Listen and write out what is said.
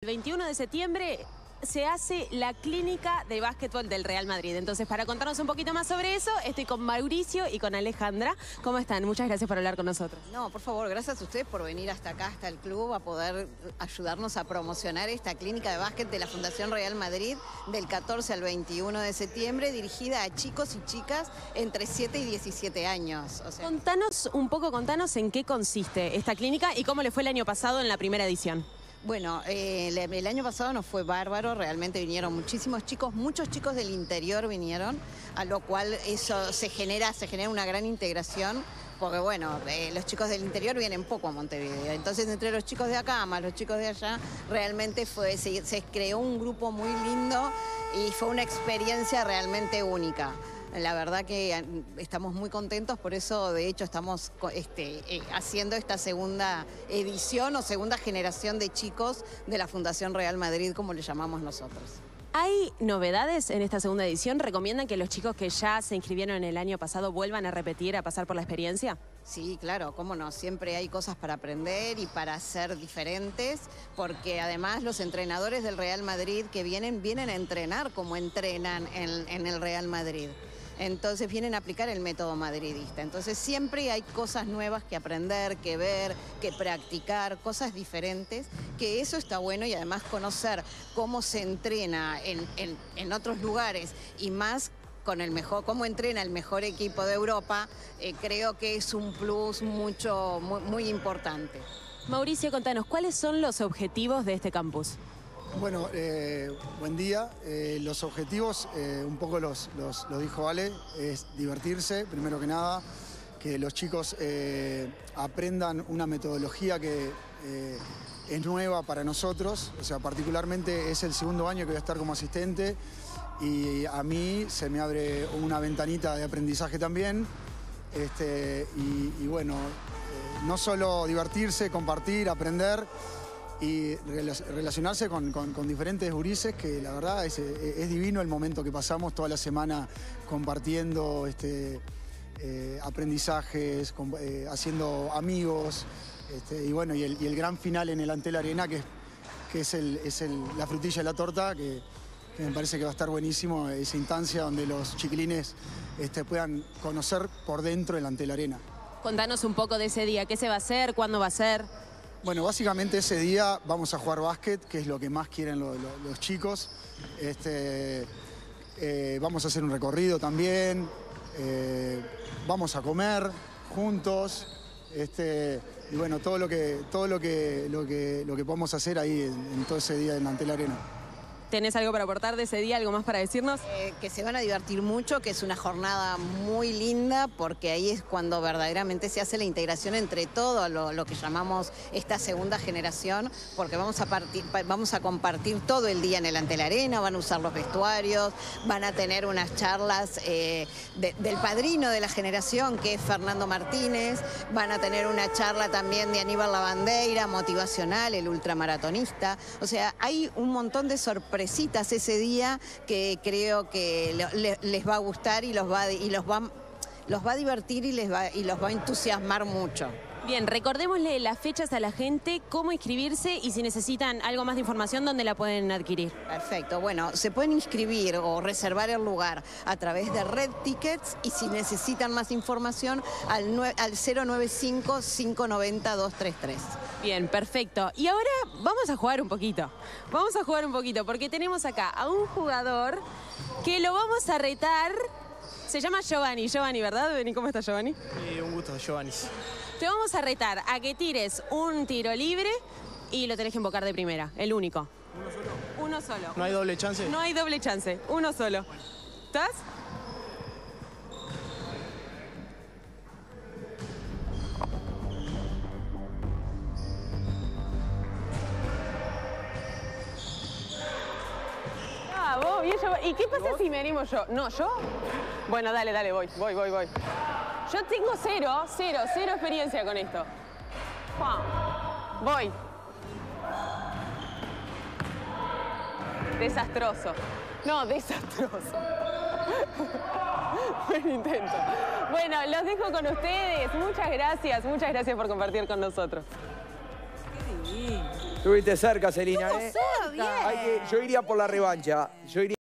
21 de septiembre se hace la clínica de básquetbol del Real Madrid. Entonces, para contarnos un poquito más sobre eso, estoy con Mauricio y con Alejandra. ¿Cómo están? Muchas gracias por hablar con nosotros. No, por favor, gracias a ustedes por venir hasta acá, hasta el club, a poder ayudarnos a promocionar esta clínica de básquet de la Fundación Real Madrid del 14 al 21 de septiembre, dirigida a chicos y chicas entre 7 y 17 años. O sea, Contanos un poco, en qué consiste esta clínica y cómo le fue el año pasado en la primera edición. bueno, el año pasado nos fue bárbaro, realmente vinieron muchísimos chicos, muchos chicos del interior vinieron, a lo cual eso se genera una gran integración, porque bueno, los chicos del interior vienen poco a Montevideo, entonces entre los chicos de acá más los chicos de allá, realmente se creó un grupo muy lindo y fue una experiencia realmente única. La verdad que estamos muy contentos, por eso de hecho estamos haciendo esta segunda edición o segunda generación de chicos de la Fundación Real Madrid, como le llamamos nosotros. ¿Hay novedades en esta segunda edición? ¿Recomiendan que los chicos que ya se inscribieron el año pasado vuelvan a repetir, a pasar por la experiencia? Sí, claro, cómo no, siempre hay cosas para aprender y para ser diferentes, porque además los entrenadores del Real Madrid que vienen a entrenar como entrenan en el Real Madrid. Entonces vienen a aplicar el método madridista. Entonces siempre hay cosas nuevas que aprender, que ver, que practicar, cosas diferentes, que eso está bueno, y además conocer cómo se entrena en otros lugares y más con el mejor, cómo entrena el mejor equipo de Europa, creo que es un plus muy importante. Mauricio, contanos, ¿cuáles son los objetivos de este campus? Bueno, buen día. Los objetivos, un poco lo dijo Ale, es divertirse, primero que nada, que los chicos aprendan una metodología que es nueva para nosotros, o sea, particularmente es el segundo año que voy a estar como asistente y a mí se me abre una ventanita de aprendizaje también, y bueno, no solo divertirse, compartir, aprender, y relacionarse con diferentes gurises, que la verdad es divino el momento que pasamos toda la semana compartiendo aprendizajes, haciendo amigos, y bueno, y el gran final en el Antel Arena, que es la frutilla de la torta, que me parece que va a estar buenísimo, esa instancia donde los chiquilines puedan conocer por dentro el Antel Arena. Contanos un poco de ese día, ¿qué se va a hacer? ¿Cuándo va a ser? Bueno, básicamente ese día vamos a jugar básquet, que es lo que más quieren los chicos. Vamos a hacer un recorrido también, vamos a comer juntos, y bueno, todo lo que podamos hacer ahí en todo ese día en Antel Arena. ¿Tenés algo para aportar de ese día, algo más para decirnos? Que se van a divertir mucho, que es una jornada muy linda, porque ahí es cuando verdaderamente se hace la integración entre todo lo que llamamos esta segunda generación, porque vamos a compartir todo el día en el Antel Arena, van a usar los vestuarios, van a tener unas charlas del padrino de la generación, que es Fernando Martínez, van a tener una charla también de Aníbal Lavandeira, motivacional, el ultramaratonista. O sea, hay un montón de sorpresas ese día que creo que les va a gustar y los va a divertir y los va a entusiasmar mucho. Bien, recordémosle las fechas a la gente, cómo inscribirse y si necesitan algo más de información, ¿dónde la pueden adquirir? Perfecto, bueno, se pueden inscribir o reservar el lugar a través de Red Tickets, y si necesitan más información al 095-590-233. Bien, perfecto. Y ahora vamos a jugar un poquito. Porque tenemos acá a un jugador que lo vamos a retar. Se llama Giovanni. Giovanni, ¿verdad? ¿Cómo estás, Giovanni? Un gusto, Giovanni. Te vamos a retar a que tires un tiro libre y lo tenés que invocar de primera, el único. ¿Uno solo? Uno solo. ¿No hay doble chance? No hay doble chance, uno solo. ¿Estás? Ah, vos, bien, ¿y qué pasa si me animo yo? ¿No, yo? Bueno, dale, voy. Yo tengo cero experiencia con esto. Voy. Desastroso. No, desastroso. Buen intento. Bueno, los dejo con ustedes. Muchas gracias por compartir con nosotros. Qué divino. Estuviste cerca, Celina, ¿eh? Cerca. Yo iría por la revancha. Yo iría